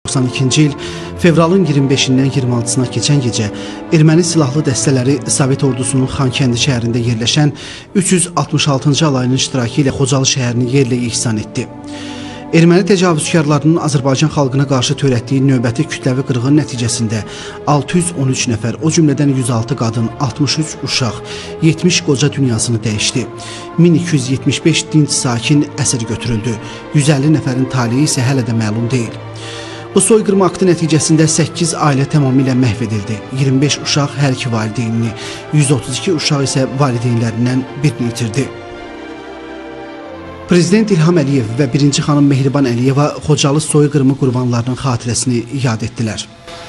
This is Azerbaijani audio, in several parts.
1992-ci il fevralın 25-dən 26-sına keçən gecə erməni silahlı dəstələri Sovet ordusunun Xankəndi şəhərində yerləşən 366-cı alayının iştirakı ilə Xocalı şəhərini yerlə yeksan etdi. Erməni təcavüzkarlarının Azərbaycan xalqına qarşı törətdiyi növbəti kütləvi qırğın nəticəsində 613 nəfər, o cümlədən 106 qadın, 63 uşaq, 70 qoca dünyasını dəyişdi. 1275 dinc sakin əsir götürüldü. 150 nəfərin taleyi isə hələ də məlum deyil. Bu soyqırma aktı nəticəsində 8 ailə tamamilə məhv edildi. 25 uşaq hər iki valideynini, 132 uşaq isə valideynlərindən birini itirdi. Prezident İlham Əliyev və 1-ci xanım Mehriban Əliyeva Xocalı soyqırımı qurbanlarının xatirəsini yad etdilər.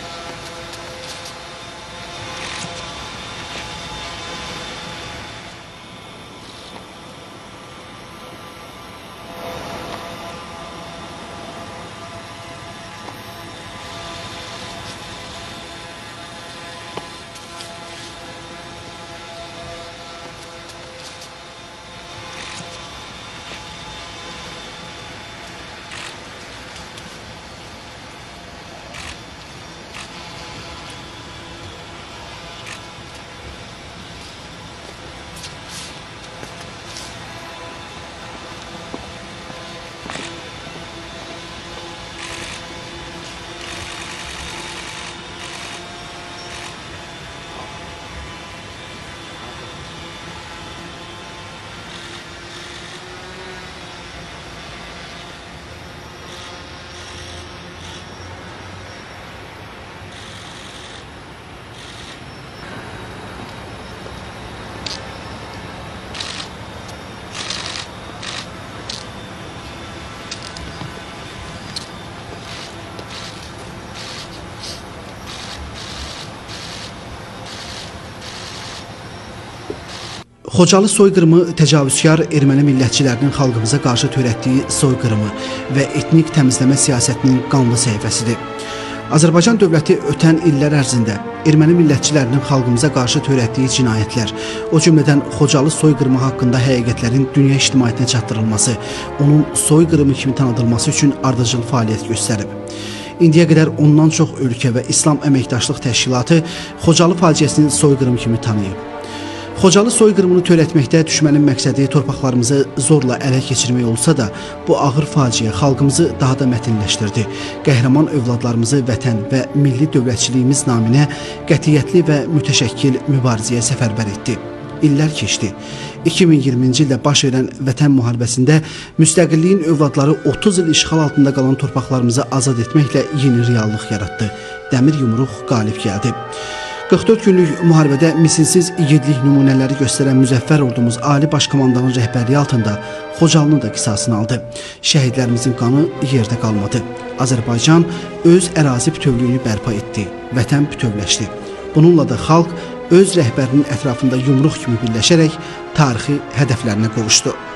Xocalı soyqırımı təcavüzkar erməni millətçilərinin xalqımıza qarşı törətdiyi soyqırımı və etnik təmizləmə siyasətinin qanlı səhifəsidir. Azərbaycan dövləti ötən illər ərzində erməni millətçilərinin xalqımıza qarşı törətdiyi cinayətlər, o cümlədən Xocalı soyqırımı haqqında həqiqətlərin dünya ictimaiyyətinə çatdırılması, onun soyqırımı kimi tanıdılması üçün ardıcıl fəaliyyət göstərib. İndiyə qədər ondan çox ölkə və İslam Əməkdaşlıq Təşkilatı Xocalı faciəsini soyqırım kimi tanıyıb. Xocalı soyqırımını törətməkdə düşmənin məqsədi torpaqlarımızı zorla ələ keçirmək olsa da, bu ağır faciə xalqımızı daha da mətinləşdirdi. Qəhrəman övladlarımızı vətən və milli dövlətçiliyimiz naminə qətiyyətli və mütəşəkkil mübarizəyə səfərbər etdi. İllər keçdi. 2020-ci ildə baş verən Vətən müharibəsində müstəqilliyin övladları 30 il işğal altında qalan torpaqlarımızı azad etməklə yeni reallıq yaratdı. Dəmir yumruq qalib gəldi. 44 günlük müharibədə misilsiz igidlik nümunələri göstərən müzəffər ordumuz Ali Başkomandanın rəhbərliyi altında Xocalının da qisasını aldı. Şəhidlərimizin qanı yerdə qalmadı. Azərbaycan öz ərazi bütövlüyünü bərpa etdi. Vətən bütövləşdi. Bununla da xalq öz rəhbərinin ətrafında yumruq kimi birləşərək tarixi hədəflərinə qovuşdu.